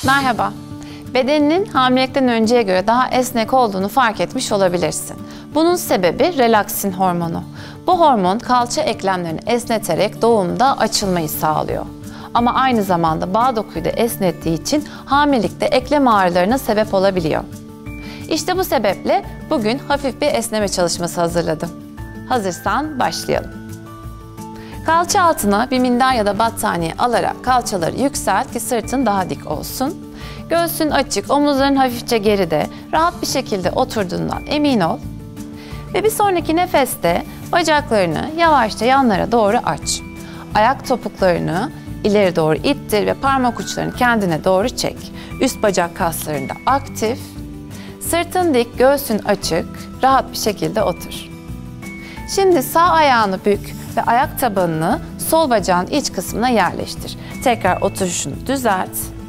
Merhaba. Bedeninin hamilelikten önceye göre daha esnek olduğunu fark etmiş olabilirsin. Bunun sebebi relaksin hormonu. Bu hormon kalça eklemlerini esneterek doğumda açılmayı sağlıyor. Ama aynı zamanda bağ dokuyu da esnettiği için hamilelikte eklem ağrılarına sebep olabiliyor. İşte bu sebeple bugün hafif bir esneme çalışması hazırladım. Hazırsan başlayalım. Kalça altına bir minder ya da battaniye alarak kalçaları yükselt ki sırtın daha dik olsun. Göğsün açık, omuzların hafifçe geride, rahat bir şekilde oturduğundan emin ol. Ve bir sonraki nefeste bacaklarını yavaşça yanlara doğru aç. Ayak topuklarını ileri doğru ittir ve parmak uçlarını kendine doğru çek. Üst bacak kaslarında aktif. Sırtın dik, göğsün açık, rahat bir şekilde otur. Şimdi sağ ayağını bük ve ayak tabanını sol bacağın iç kısmına yerleştir. Tekrar oturuşunu düzelt.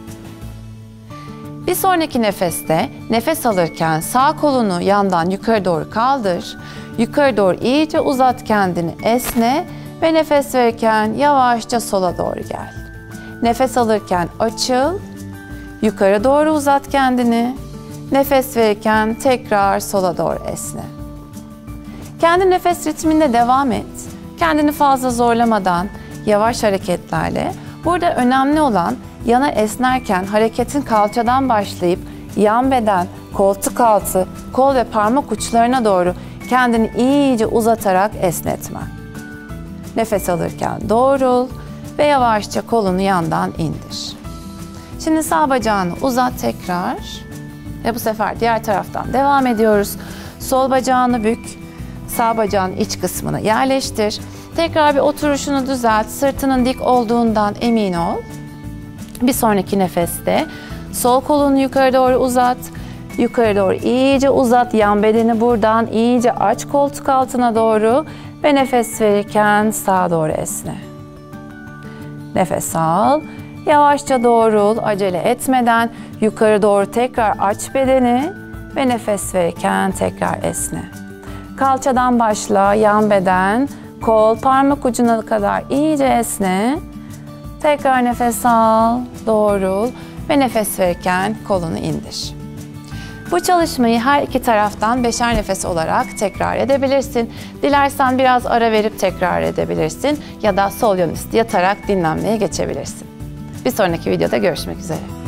Bir sonraki nefeste nefes alırken sağ kolunu yandan yukarı doğru kaldır. Yukarı doğru iyice uzat kendini, esne ve nefes verirken yavaşça sola doğru gel. Nefes alırken açıl, yukarı doğru uzat kendini. Nefes verirken tekrar sola doğru esne. Kendi nefes ritminde devam et. Kendini fazla zorlamadan, yavaş hareketlerle. Burada önemli olan yana esnerken hareketin kalçadan başlayıp yan beden, koltuk altı, kol ve parmak uçlarına doğru kendini iyice uzatarak esnetme. Nefes alırken doğrul ve yavaşça kolunu yandan indir. Şimdi sağ bacağını uzat tekrar. Ve bu sefer diğer taraftan devam ediyoruz. Sol bacağını bük, sağ bacağın iç kısmına yerleştir. Tekrar bir oturuşunu düzelt, sırtının dik olduğundan emin ol. Bir sonraki nefeste sol kolunu yukarı doğru uzat. Yukarı doğru iyice uzat, yan bedeni buradan iyice aç koltuk altına doğru ve nefes verirken sağa doğru esne. Nefes al. Yavaşça doğrul, acele etmeden yukarı doğru tekrar aç bedeni ve nefes verirken tekrar esne. Kalçadan başla, yan beden, kol, parmak ucuna kadar iyice esne. Tekrar nefes al, doğrul ve nefes verirken kolunu indir. Bu çalışmayı her iki taraftan 5'er nefes olarak tekrar edebilirsin. Dilersen biraz ara verip tekrar edebilirsin ya da sol yan üstü yatarak dinlenmeye geçebilirsin. Bir sonraki videoda görüşmek üzere.